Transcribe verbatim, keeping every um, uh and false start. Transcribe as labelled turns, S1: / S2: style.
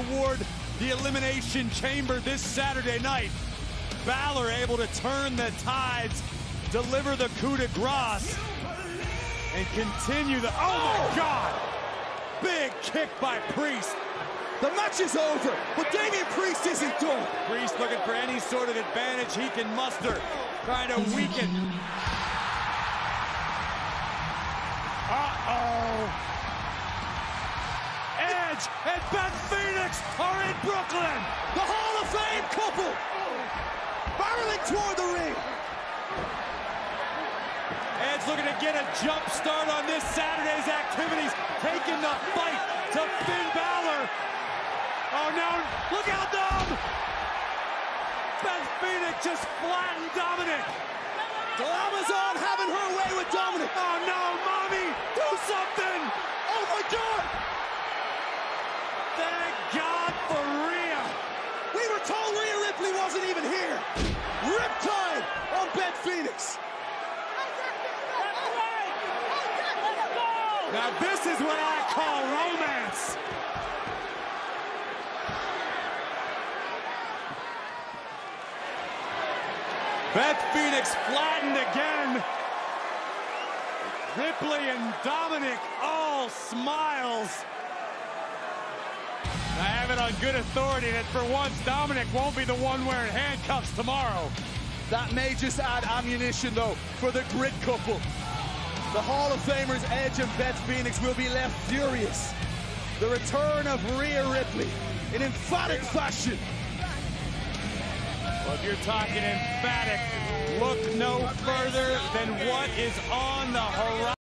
S1: toward the Elimination Chamber this Saturday night. Balor able to turn the tides, deliver the coup de grace, and continue the, oh my God! Big kick by Priest.
S2: The match is over, but Damian Priest isn't done.
S1: Priest looking for any sort of advantage he can muster, trying to weaken. Uh-oh. Edge and Beth Phoenix are in Brooklyn.
S2: The Hall of Fame couple barreling toward the ring.
S1: Edge looking to get a jump start on this Saturday's activities, taking the fight to Finn Balor. Oh no, look out, Dom! Beth Phoenix just flattened Dominic.
S2: Glamazon having her way with Dominic.
S1: Oh no, mommy, do something!
S2: Oh my God!
S1: Thank God for Rhea.
S2: We were told Rhea Ripley wasn't even here. Riptide on Beth Phoenix.
S1: Now this is what I call romance. Beth Phoenix flattened again. Ripley and Dominic all smiles. I have it on good authority that for once Dominic won't be the one wearing handcuffs tomorrow.
S2: That may just add ammunition though for the Grid couple. The Hall of Famers Edge and Beth Phoenix will be left furious. The return of Rhea Ripley in emphatic fashion.
S1: Well, if you're talking emphatic, look no further than what is on the horizon.